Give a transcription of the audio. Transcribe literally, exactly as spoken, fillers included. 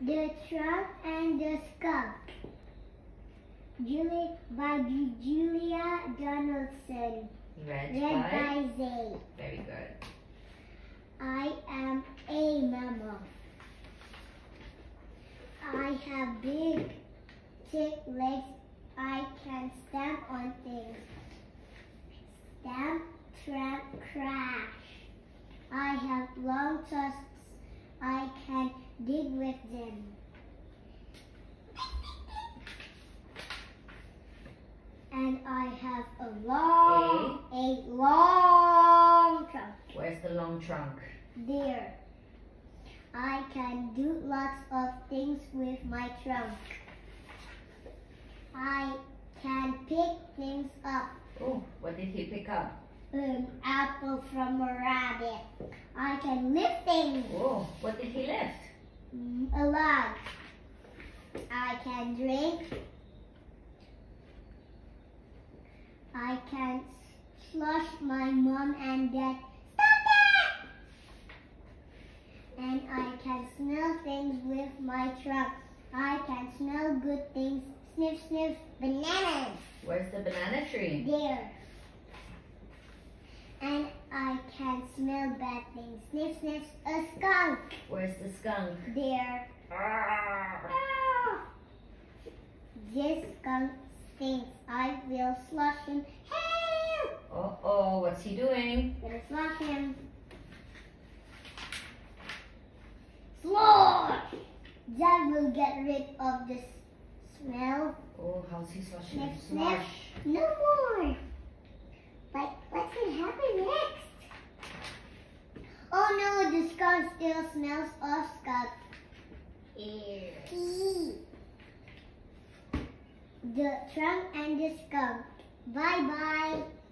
The Trunk and the Skunk. Julie, by Julia Donaldson. Read, Read by? by Zayd. Very good. I am a mammoth. I have big, thick legs. I can stamp on things. Stamp, tramp, crash. I have long tusks. I can dig with them. And I have a long, a, a long trunk. Where's the long trunk? There. I can do lots of things with my trunk. I can pick things up. Oh, what did he pick up? An apple from a rabbit. I can lift things. Oh, what did he lift? A lot. I can drink. I can slush my mom and dad. Stop that! And I can smell things with my trunk. I can smell good things. Sniff, sniff, bananas. Where's the banana tree? There. And I can smell bad things. Sniff, sniff, a skunk. Where's the skunk? There. Arr! Ah. This skunk stinks. I will slush him. Help! Uh oh, what's he doing? Gonna slush him. Slush! That will get rid of the smell. Oh, how's he slushing? Sniff, Slush. sniff. No more. Like, what's gonna happen next? Oh no, the skunk still smells of skunk. Ew. The Trunk and the Skunk. Bye bye.